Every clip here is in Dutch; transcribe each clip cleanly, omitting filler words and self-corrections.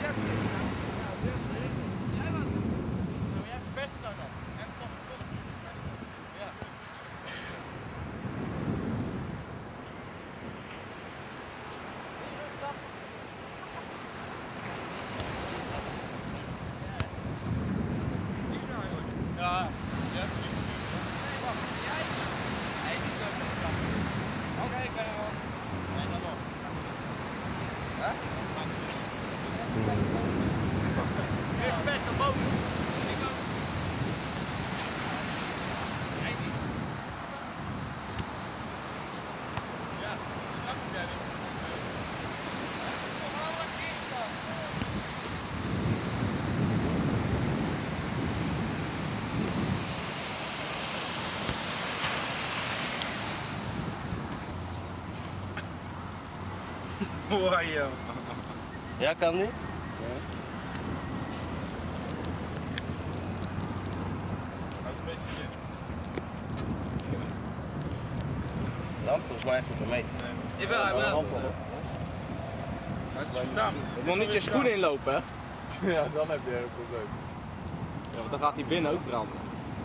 Jij was het. Nou, jij verpest dan nog. En het ja. Ja. Oké, ik ben er al. Nee, dan nog. Hè? Respect naar boven. Ik ook. Jij niet. Ja, snap ik jij niet. Kom maar een keer staan. Mooi joh. Ja, kan niet? Ja. Dat is een beetje hier. Dan volgens mij even er mee. Jawel, jawel. Het is verdampt. Je moet niet je schoenen inlopen, hè? Ja, dan heb je een probleem. Ja, want dan gaat hij binnen ook branden.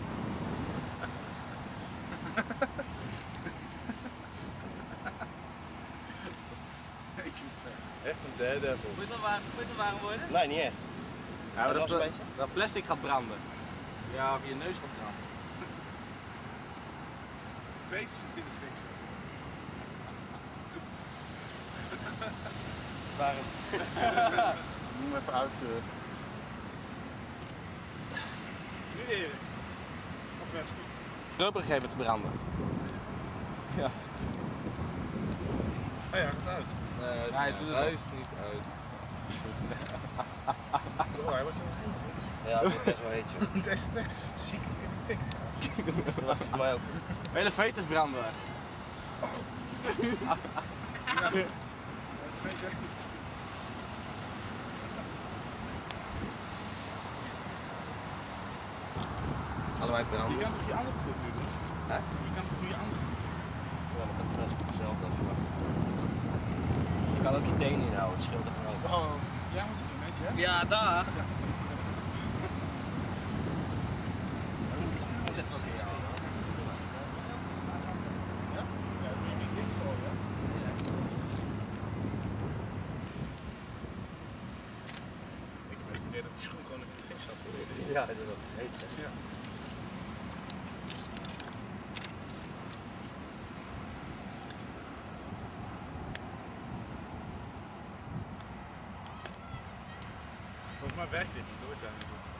Echt een daredevil. Moet je het warm worden? Nee, niet echt. Ja, maar dat, dat plastic gaat branden. Ja, of je neus gaat branden. Feest in de fix. Waarom? Noem even uit. Nu Erik. Of Wesley. Rubber geven te branden. Ja. Oh ja, gaat uit. Nee, hij doet het huis niet uit. Oh, hij wordt wel heet. Ja, dat is best wel heet, joh. Het is echt ziek in de fik. Dat wacht voor mij ook. Hele veters branden. Ja. Dat weet je echt niet. Allebei Je branden. kan toch je andere voet nu doen? Hè? Je kan toch nu je andere voet doen? Ja, maar dat is hetzelfde als je mag. Je kan ook je tenen inhouden, het scheelt er gewoon ook. Oh, jij moet het doen, weet je? Hè? Ja, daar. Ja? Ja, doe je niet dicht zo, ja? Ik heb het idee dat die schoen gewoon in de fik zat. Ja, dat is heet. Hè? Ja. Volgens mij werkt dit niet hoor, het zijn niet goed.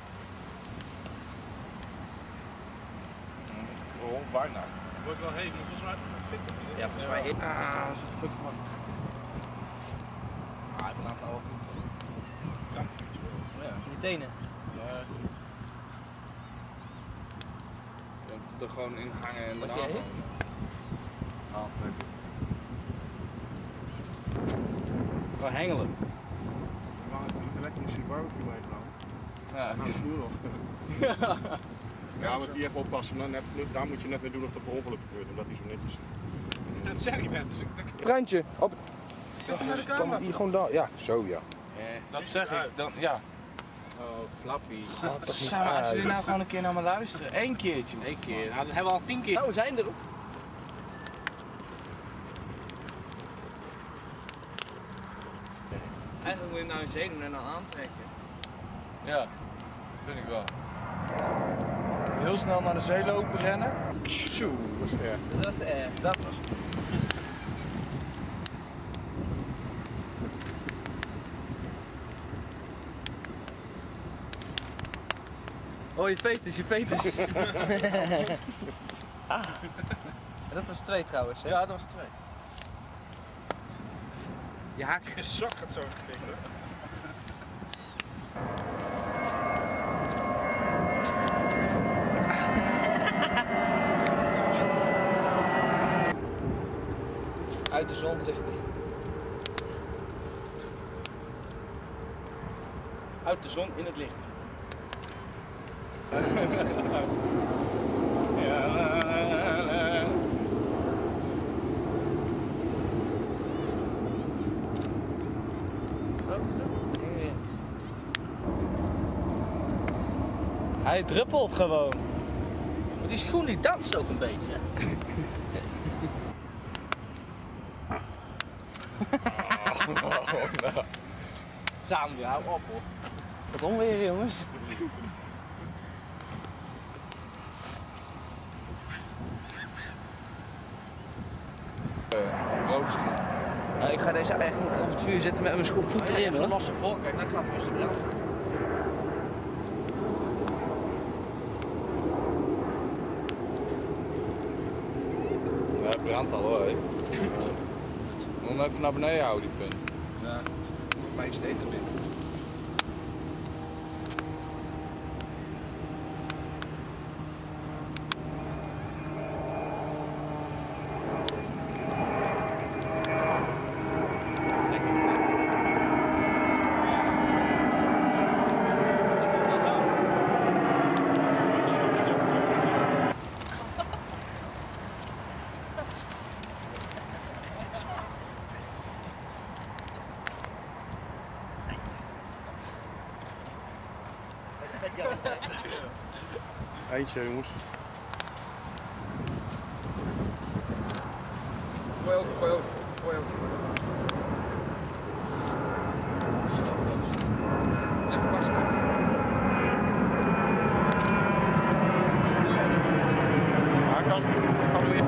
Gewoon bijna. Het wordt wel heet, maar volgens mij het fikt het niet. Ja, volgens mij heet. Ah, zo fuck man. Ah, ik ben aan het over. Kan niet zo. Ja. Je tenen. Ja. Je moet er gewoon in hangen en Wat eraan jij heet? aantrekken. Gewoon hengelen. Maar een elektrische barbecue meegenomen. Ja. Aan de vloer of. Ja, maar die even oppassen, maar net, daar moet je net mee doen of dat per ongeluk gebeurt, omdat die zo netjes is. Dat zeg je net, dus ik denk... Bruintje, op. Zet hem naar de camera. Hier gewoon daar. Ja, zo ja. Dat zeg ik dan, ja. Oh, flappy. Zo, als uit. jullie nou gewoon een keer naar me luisteren. Eén keertje. Eén keer. Nou, dat hebben we al 10 keer. Nou, we zijn er ook. Eigenlijk moet je nou een zee doen en dan aantrekken. Ja, vind ik wel. Heel snel naar de zee lopen rennen. Zo, dat is erg. Dat was de Dat was Oh, je fetus, je fetus. Ah. Dat was 2 trouwens, hè? Ja, dat was 2. Je haak. Je zak gaat zo in de fik, hoor. Uit de zon, zegt hij. Uit de zon in het licht. Hij druppelt gewoon. Maar die schoen die danst ook een beetje. Samen, hou op hoor. Wat onweer jongens. Rode schoen. Ik ga deze eigenlijk op het vuur zetten met mijn voet erin hoor. Losse voor, kijk, dat gaat rustig branden. Ja, het brandt al hoor. Dan even naar beneden houden die punt. Ja, volgens mij steeds er binnen. Eindje jongens. Gooi over, gooi over, gooi over. Even passen. Maar kan weer.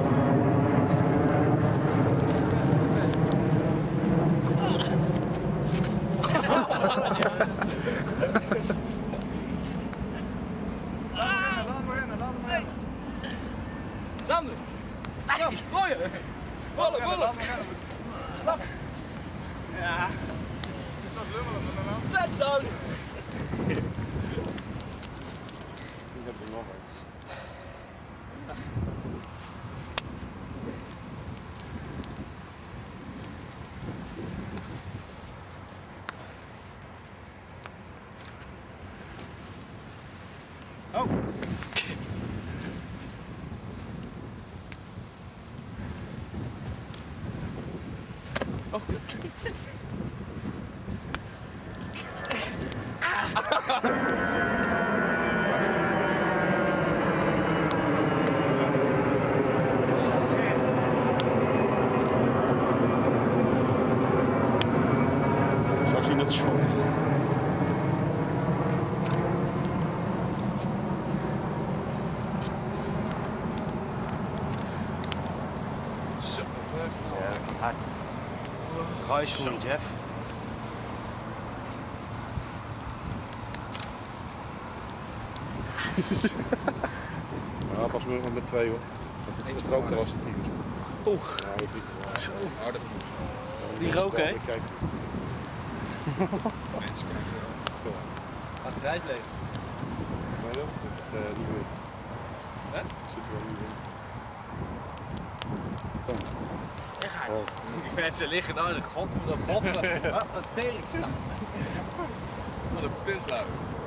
Sander! Ja, gooien! Bollen, bollen! Ja. Let's go! Ik heb er nog een. Oh! Zo zien het schoon is. Zo, dat werkt snel. Ja, dat gaat hard. Gooi schoen, Jeff. Ja, pas maar met twee hoor. Het rookt er als een tyfus. Oeh. Ja, dat is niet. Zo. Ja, Die rook, hè? Kijk. Mensen kijken wel. Aan het reisleven. Maar dat zit niet meer. Hè? Dat zit er wel niet in. Echt hard. Die mensen liggen daar in de god voor de god. Wat een tering. Wat een pislauw.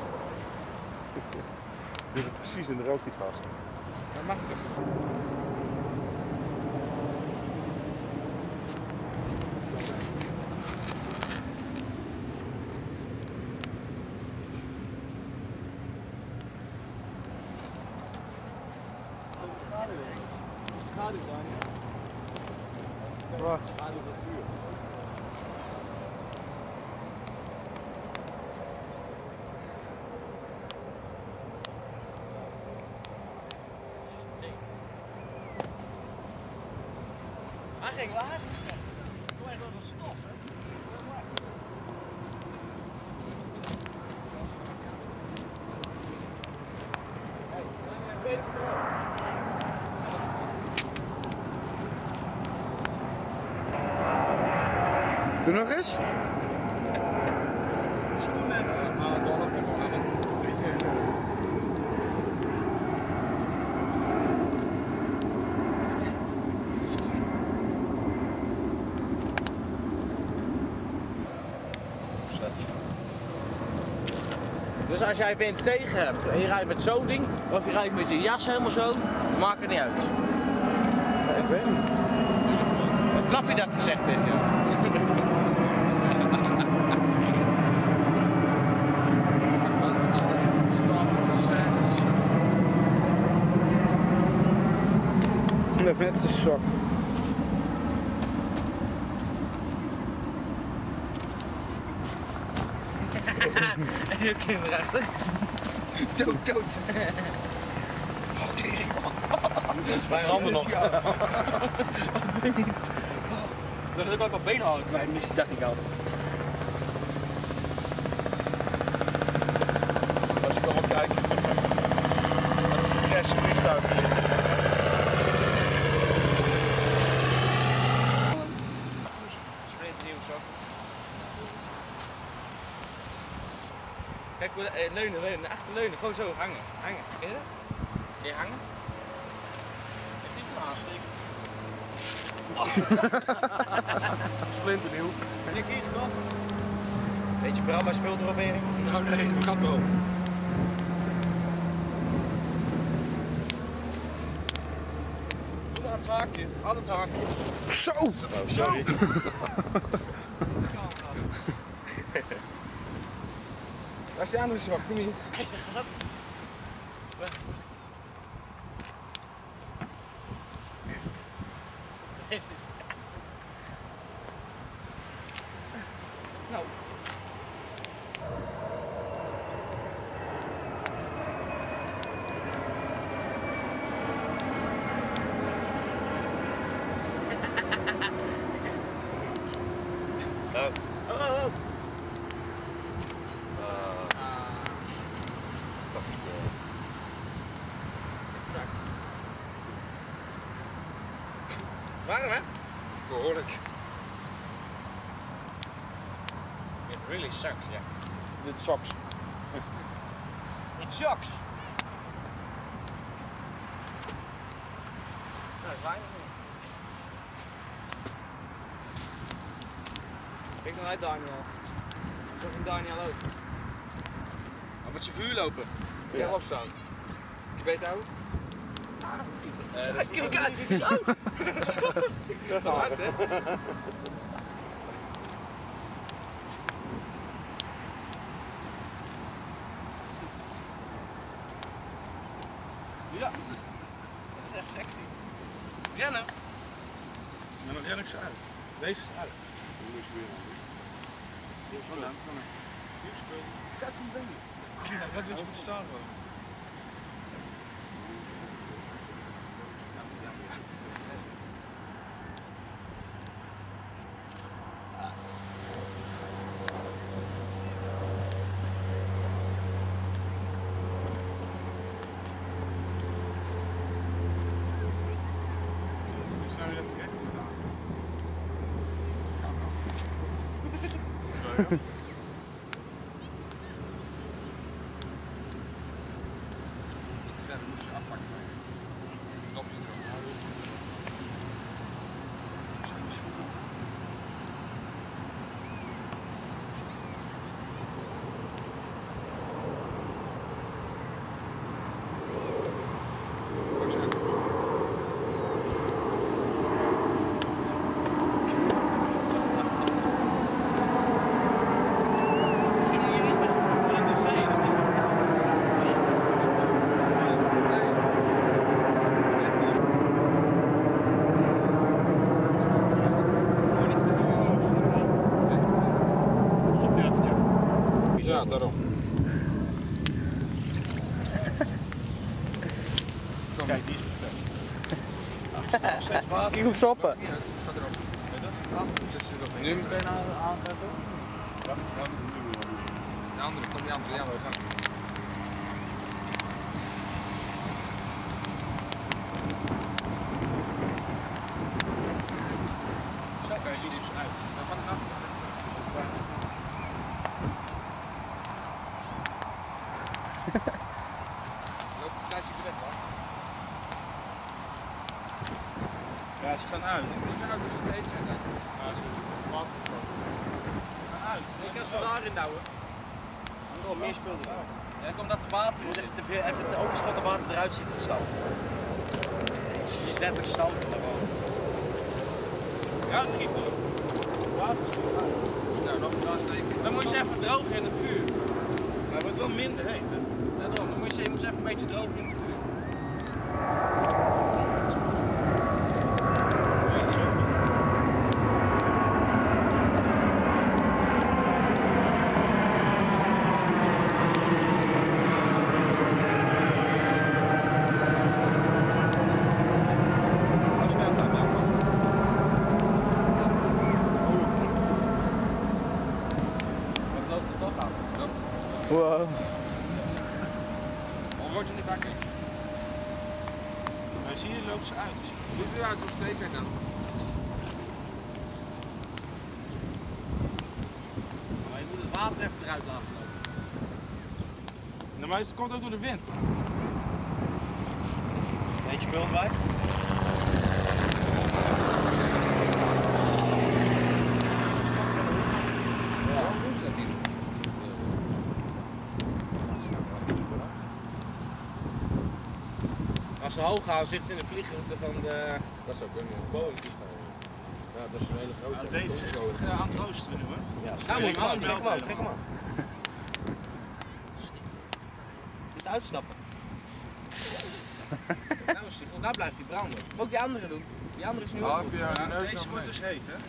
Dit is precies in de rook die gast. Dat mag toch? Wat? Hij ging wel hard. Doe echt door de stof, hè? Doe nog eens. Schoenen. Adolf en Mohammed. Dus als jij wind tegen hebt en je rijdt met zo'n ding, of je rijdt met je jas helemaal zo, maakt het niet uit. Ja, ik weet niet. Wat Flappy dat gezegd heeft, ja. Stop, met zijn sok. Heel kinderachtig. Dood. Oh, tering. Dat is mijn handen nog. Dat is ook wel een been halen. Nee, dacht ik al. Als ik wel wat kijk. Wat is een crash vliegtuig hier. Sprintnieuw zo. Kijk, leunen, naar achter leunen. Gewoon zo hangen. Ken je dat? Kun je hangen? Het is een aansteek. Splinternieuw. En ik kies toch? Weet je, Bram, speelt erop in. Nou nee, dat kan wel. Doe aan het haakje, aan het haakje. Zo! Oh, sorry. Waar is die andere zwak? Kom hier. Nou. Oh. Het sucks. Warm hè? Behoorlijk. It really sucks, ja. Dit soks. It sucks. Nou, dat is weinig meer. Kijk nou uit, Daniel. Zo ging Daniel ook. Maar met zijn vuur lopen. Kun je wel opstaan? Je beter houden? Kijk uit! Zo! Dat gaat hard, hè? Ja. Dat is echt sexy. Rennen. Maar dan ren ik ze uit. Deze is uit. Nieuw spul. Nieuw spul. Kijk van de benen. Ja, dat wil je voor te staan gewoon. Ja, daarom. Kijk, die is perfect. Ik moet stoppen. Nu meteen aanzetten? Ja. De andere, kom die andere, ja, we gaan. Zo, kijk, die is uit. Dan gaan we naar. Loop een tijdje weg, man. Ja, ze gaan uit. Die zijn ook dus het eten zijn. Ja, ze gaan uit. Ik kan ze daarin douwen. Er moet nog meer spul eruit. Ja, komt dat water Je in moet zit. even het overschotten water eruit zien te stampen. Het is letterlijk stampen gewoon. Uitgieten. Nou, nog een steken. Dan moet je ze even drogen in het vuur. Maar het wordt wel minder heet, hè? Ja, dan moet je ze even een beetje drogen in het vuur. Wow. Al wordt er niet bakken. Maar zie je, loopt ze uit. Hoe ziet eruit nog steeds uit dan? Maar je moet het water even eruit laten lopen. Nou, maar het komt ook door de wind. Eentje spul erbij. Ja, hoe is dat hier? Als ze hoog gaan, zitten ze in de vliegroute van de... Dat zou kunnen. Boven die gaan. Ja, dat is een hele grote. Nou, deze is echt aan het roosteren nu, hoor. Ja, Nou, moet je maar trek hem aan, trek hem aan. Niet uitstappen. Nou, Stiegel, daar blijft hij branden. Moet ook die andere doen. Die andere is nu ook Half goed. jaar. Ja, deze wordt dus heet, hè?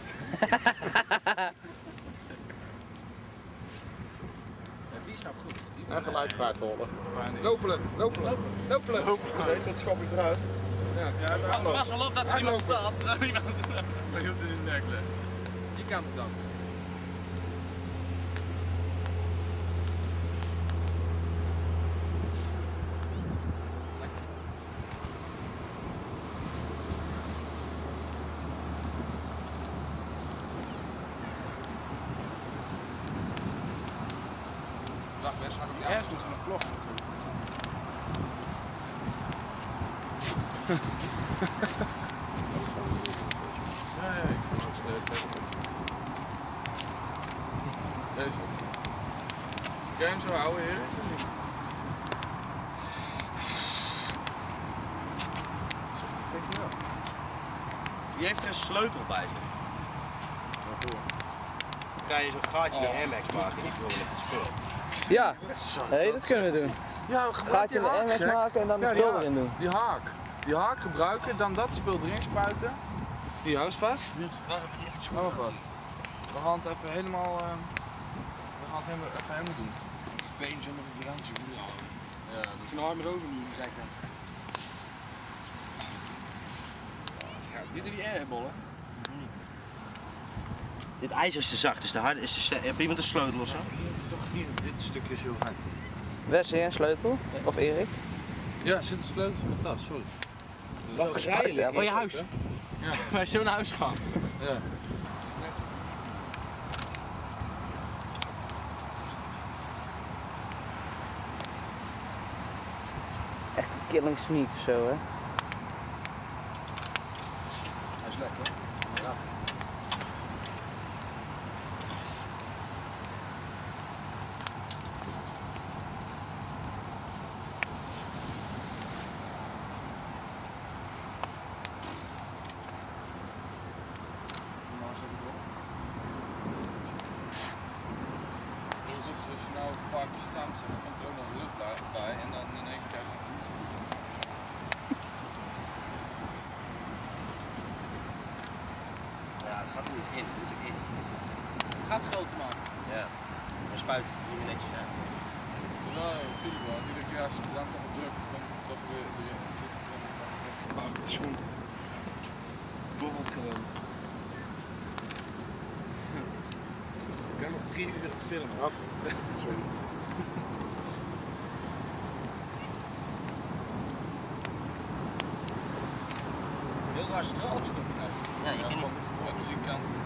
Die is nou goed. En gelijk kwijt hollen. Lopelen, lopelen, lopelen. Zeker, dat schop ik eruit. Ja, daar loopt. Pas wel op dat er iemand staat. Dat hield dus in de nek leggen. Die kant op dan. Dag Wes, hak hem niet Eerst doet er een vlog natuurlijk. Ja, ik moet het deze. Kun je hem zo houden, heer? Wie heeft er een sleutel bij zich? Dan kan je zo'n gaatje in de Air Max maken, die vullen met het spul. Ja, hey, dat kunnen we doen. Ja, Gaatje in de Air Max maken en dan de spul erin doen. Die haak. Die haak gebruiken, dan dat spul erin spuiten. Die houdt vast. Hou vast. We gaan het even helemaal, we gaan het even helemaal doen. Beentje nog een randje. Ja, dat is een harde rozen nu, zei ik net. Ja, niet in die airbollen. Dit ijzer is te zacht, is te hard. Is te sterk. Heb iemand een sleutel of zo? Toch hier, dit stukje is heel hard. Wes, hier een sleutel? Of Erik? Ja, zit de sleutels in mijn tas, sorry. Wat rijden? Van je huis? Ja. Wij zijn zo'n huis gehad. Ja. Echt een killing sneak of zo, hè? Hij is lekker. Ja. Als je nou een paar keer staat, dan komt er ook nog lucht bij en dan in één keer krijg je voet. Ja, het gaat er niet in, het moet erin. Gaat groter maken. Ja, maar spuit het niet meer netjes uit. Ja, natuurlijk wel. Natuurlijk, ja, als je dan toch drukt, dan toch weer. Oh, het is gewoon borreld gewoon. Ik kan nog 3 uur filmen. Sorry. Heel raar straaltje nog knap. Ja, je kan niet goed. Aan drie kanten.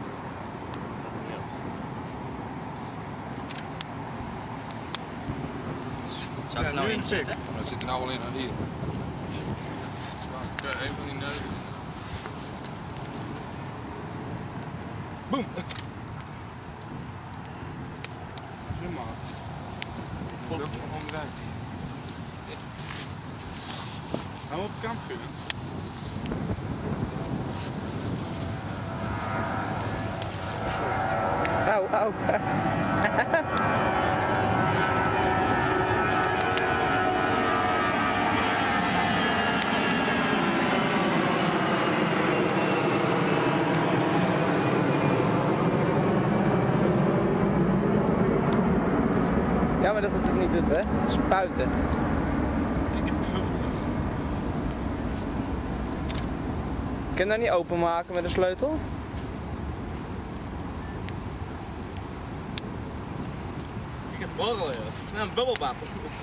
Zou het er nou in zitten? Dat zit er nou al in aan hier. Ja, een van die neuzen. Boom! Helemaal. Het komt er onderuit. Gaan we op het kamp vullen? Au, au. Jammer dat het het niet doet, hè? Spuiten. Kun je dat niet openmaken met een sleutel? Ik heb Borrel, joh. Nou, een bubbelbad.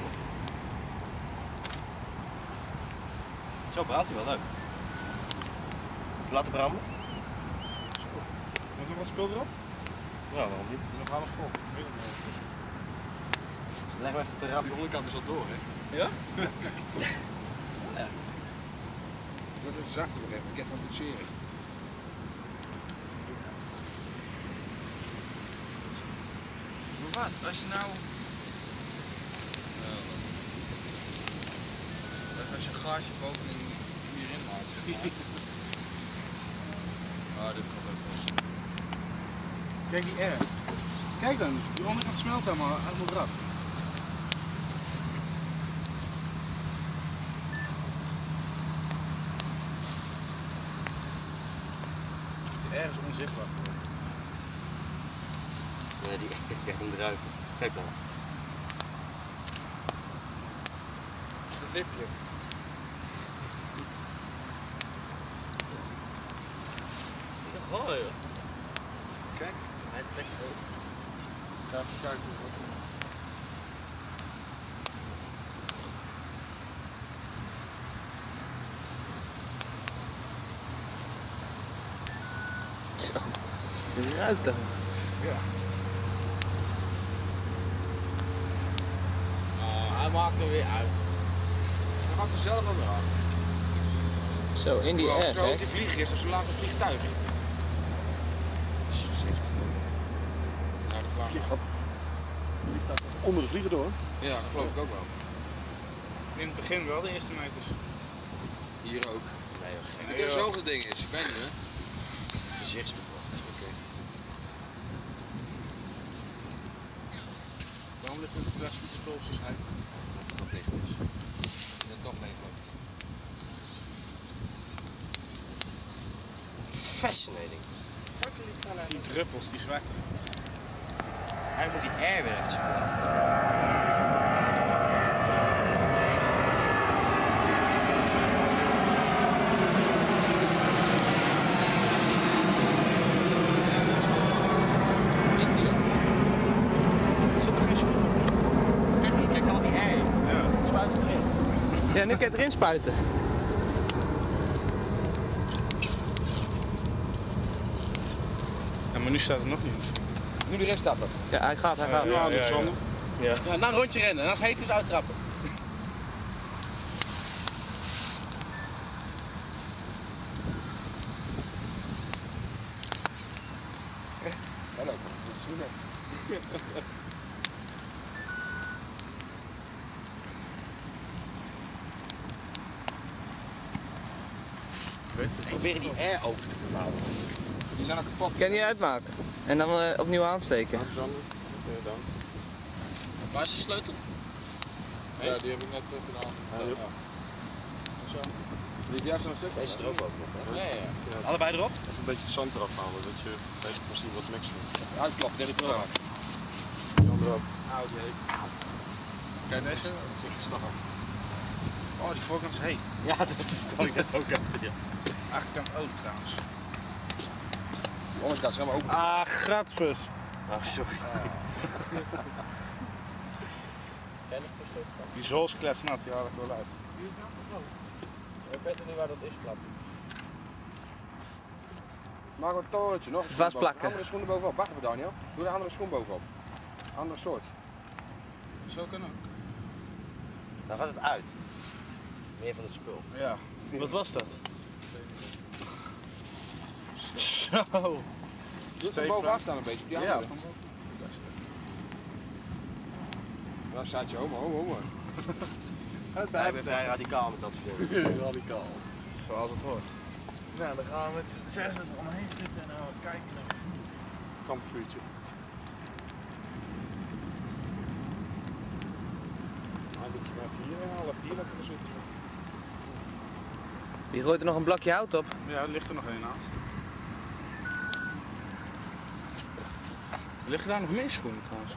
Zo brandt hij wel leuk. Laten branden? Nog wat spul erop? Ja, waarom niet? Nog half vol. Leg hem even op de raam. Die onderkant is al door, hè? Ja? Het wordt een zachter weer even, ik heb van boetseren. Maar wat, als je nou... Als je een gaasje bovenin hierin maakt, zeg maar. Ah, dit gaat ook wel. Kijk die R. Kijk dan, die onderkant smelt helemaal eraf. De R is onzichtbaar geworden. Nee, kijk hem eruit. Kijk dan. Dat lipje. Oh, joh. Kijk. Hij trekt ook. Ga even kijken hoe het is. Zo. Ruikt toch? Ja. Oh, hij maakt er weer uit. Dat gaat vanzelf wel weer aan. Zo, in die Wow, R, zo hoog hè? die vlieger is, als zo laag een vliegtuig. Nou, dat vraag ik me af. Onder de vliegen door. Ja, dat geloof ik ook wel. In het begin wel, de eerste meters. Hier ook. Nee, joh, gek. Ik weet zo hoog dat ding is, ik weet niet hè. Gezichtsbekort. Oké. Waarom ligt het fles met spul op zijn schijf? Dat het nog dicht is. Dat het toch meegloopt. Fascinating. Die druppels, die zwarte. Hij moet die air weer eventjes plaatsen. India. Zit er geen spul op? Kijk niet, kijk al die air. Ja. Spuit het erin. Ja, nu kan je het erin spuiten. Ja, maar nu staat het nog niet. Nu erin stappen. Ja, hij gaat. Ja, dat is zonde. Ja. Ja, na een rondje rennen. En als het heet is, uittrappen. Hallo, dat is niet meer. Probeer die air open te vouwen. Die zijn al kapot. Kan je niet uitmaken. En dan opnieuw aansteken. Dan. Waar is de sleutel? Ja, die heb ik net terug gedaan. Ja. Zo. Dit juist zo'n stuk. Deze er ook bovenop, hè? Ja, ja, ja. Allebei erop? Even een beetje zand eraf halen, dat je beter kan zien wat niks vindt. Uitklappen, dit is erop. Dan erop. Oud, nee. Kijk deze. Oh, die voorkant is heet. Ja, dat kan ik net ook hebben. Ja. Achterkant ook trouwens. De onderkant is helemaal open. Ah, gratis. Oh, sorry. Die zool is kletsnat, die haal ik wel uit. Ik weet niet waar dat is, klap. Maak een torentje, nog een schoen Vastplakken. bovenop. Andere schoen er bovenop. Wacht even Daniel. Doe de andere schoen bovenop. Andere soort. Zo kan ook. Dan gaat het uit. Meer van het spul. Ja. Wat was dat? Zo. Doe het van bovenaf staan een beetje. Op die andere. Ja. Dan staat je homo. Hij bent vrij radicaal met dat soort dingen. Radicaal. Zoals het hoort. Nou, dan gaan we met z'n zessen er omheen zitten en dan gaan we kijken naar Kampvuurtje. Nou, moet je maar 4,5 hier lekker zitten. Die gooit er nog een blokje hout op. Ja, er ligt er nog één naast. Liggen daar nog meer schoenen trouwens?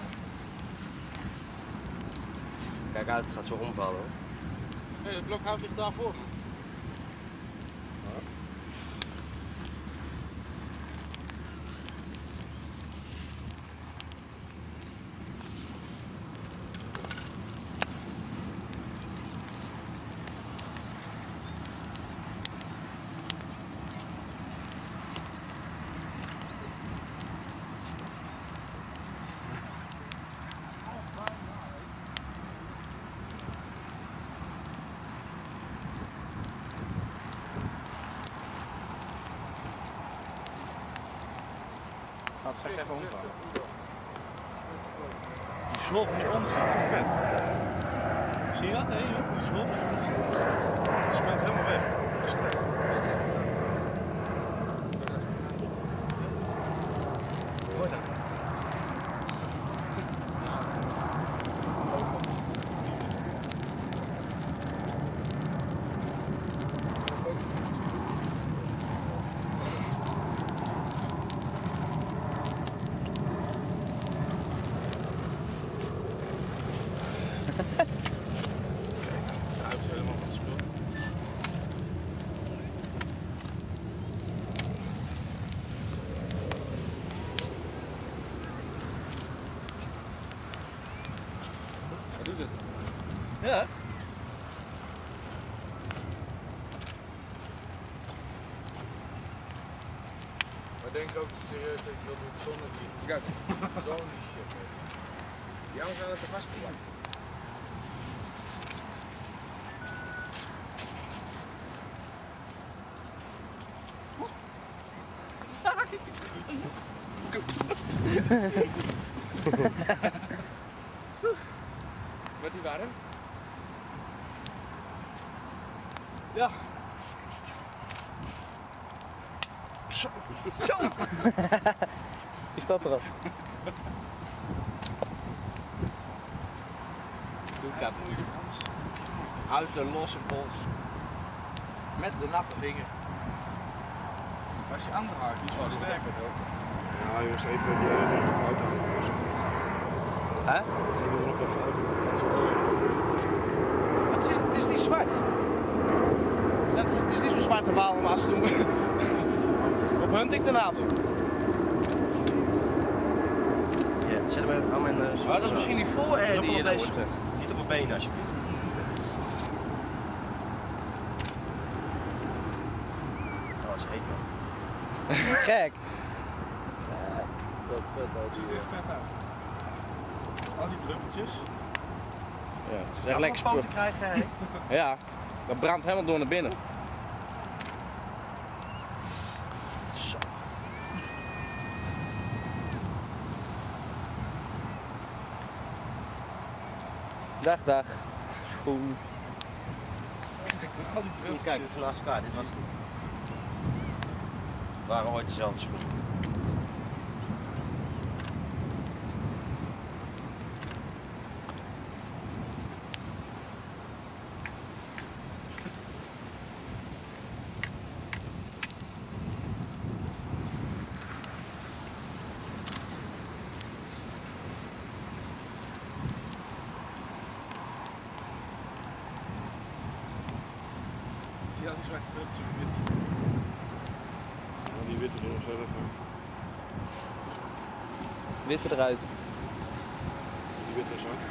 Kijk uit, het gaat zo omvallen hoor. Nee, het blokhout ligt daar voor me. gaat straks even omvallen. Die slof hieronder zit te vet. Zie je dat? Nee, joh, die slof. Die smelt helemaal weg. Dat is sterk. Hoor dat? Doet het? Ja. Maar denk ook serieus dat ik wil doen zonder die. Kijk, zonder die shit. Die jongens zijn er te vastgepakt. Wordt die warm? Ja. Zo. Is dat erop? Doe dat nu. Uit de losse pols. Met de natte vinger. Maar is die andere haak, die is wel sterker hoor. Ja, jongens, even de fout aan. Hè? Ik wil er nog even uit. Het is niet zwart. Het is niet zo zwarte balen als toen op hunting daarna doen. Ja, zet hem aan mijn... Maar dat is misschien die voorair die je daar hoort. Niet op mijn benen alsjeblieft. Oh, dat is heet man. Gek. Het ziet er echt vet uit. Al die druppeltjes. Ja, het is echt lekker spul. Krijgen, hè? Ja, dat brandt helemaal door naar binnen. Zo. Dag, dag. Schoen. Al die druppeltjes. Kijk, het is naast elkaar. Dit was... waren ooit dezelfde schoenen. Ja, die zwarte druppeltjes op de wit. Die witte doen we zo even. Witte eruit. Die witte is uit.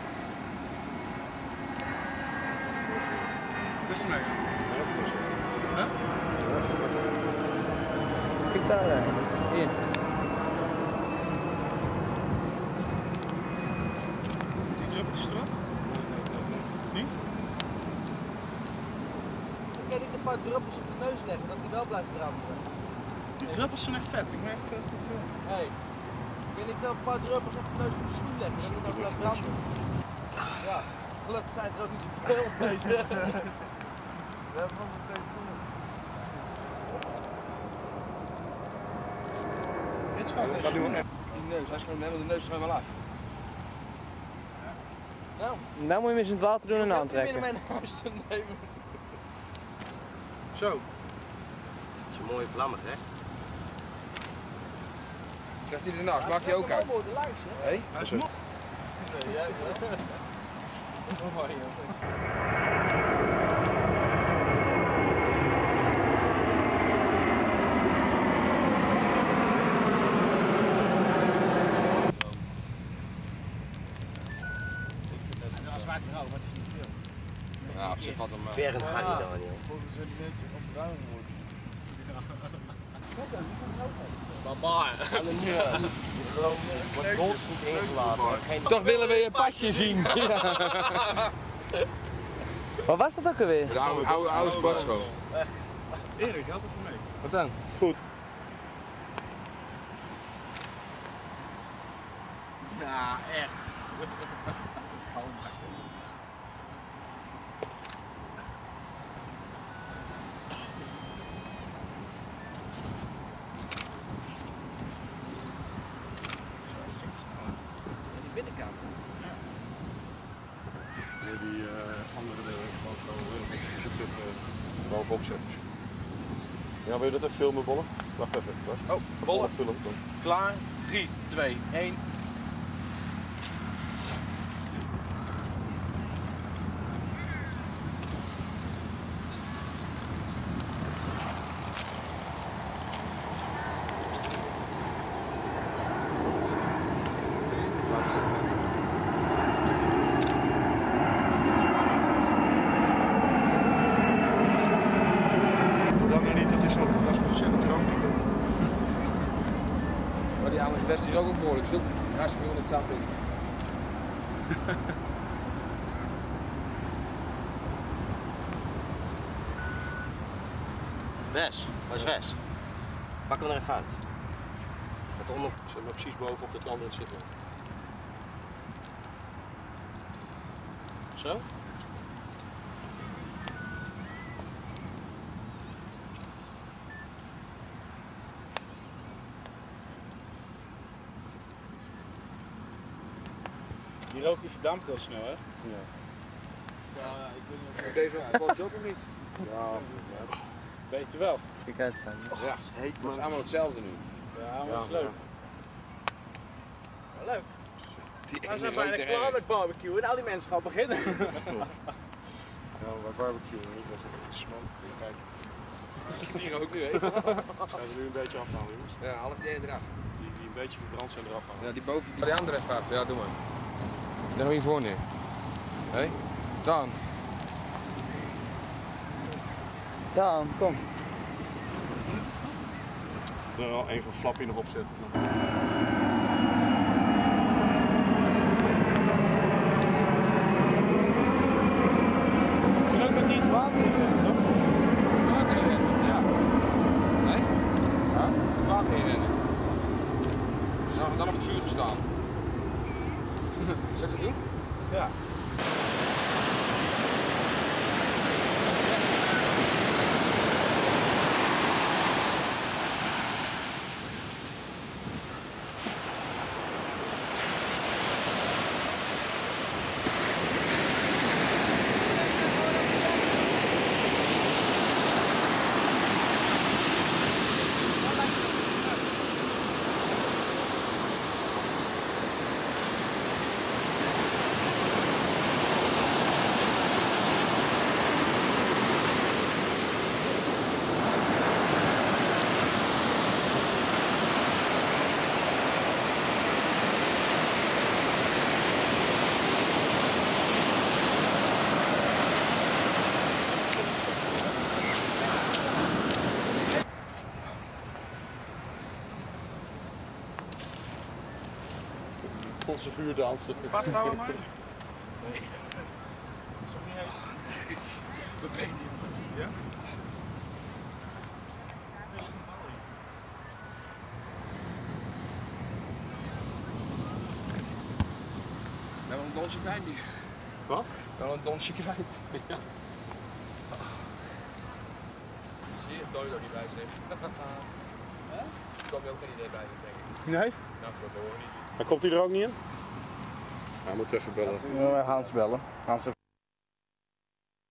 Dus ermee. Ja, even dus. Huh? Kijk daar. Hier. Die druppeltjes erop? Niet? Ik kan niet een paar druppels op de neus leggen, dat die wel blijft branden. Die druppels zijn echt vet. Ik ben echt vet goed filmen. Hey, ik kan niet een paar druppels op de neus van de schoen leggen, dat die wel blijft branden. Ja, gelukkig zijn er ook niet zoveel op deze. We hebben van deze schoenen. Dit is gewoon geen schoen. Die neus, hij is gewoon helemaal de neus er wel af. Nou moet je hem eens in het water doen en aantrekken. Ik heb hem in mijn huis te nemen. Zo. Dat is een mooie vlammig, hè? Krijgt hij ernaast, maakt hij ook uit. Hé? Hij is mooi. Ja, op zich valt hem... Berend gaat niet aan, joh. Volgens mij die mensen op bruin worden. Barbaar. Wordt rolsgoed ingeladen. Toch willen we je pasje zien. Ja. Wat was dat ook alweer? De oude sportschool. Erik, help even mee. Wat dan? Ja, echt. Die binnenkant. Moet die andere gewoon zo bovenop zetten. Ja, wil je dat even filmen, Bolle? Wacht even. Oh, Bolle. Filmt dan. Klaar. 3, 2, 1. Maar die andere best hier ook op behoorlijk zult. Hartstikke veel in het zand in. Wes, waar is Wes? Pak hem er even uit. Het onder, zeg maar precies bovenop het land in het zitten. Zo? Die rook die verdampt heel snel, hè? Ja. Ja, ik weet niet of deze op de job of niet. Ja. Beter wel. Kijk uit zijn. Ja, het is allemaal hetzelfde nu. Ja, maar dat is leuk. Leuk. We zijn bijna klaar met barbecuen en al die mensen gaan beginnen. Ja, maar barbecue, niet nog een smoke. Kijk. Hier ook nu, hè? Zijn we nu een beetje afhalen, jongens? Ja, half die ene eraf. Die een beetje verbrand zijn eraf halen. Ja, die boven. Die andere gaat. Ja, doe maar. Dan nog hier voor neer. Hé? Dan. Dan, kom. Dan even een flapje nog opzetten. Je kunt ook met die het water in, toch? Het water in rennen, ja. Nee? Ja? Het water in rennen. Dan op het vuur gestaan. Zal ik dat doen? Ja. Onze vuurdansen. Vasthouden maar. Nee. Dat is ook niet heet. Mijn benen in. Ja? We hebben een donsje kwijt nu. Wat? We hebben een donsje kwijt. Ja. Zie je, het nooit ook niet bij zich. Er kwam je ook geen idee bij zich, denk ik. Nee? Nou, zo hoor niet. Maar komt hij er ook niet in? Hij moet even bellen. Hans bellen. Hans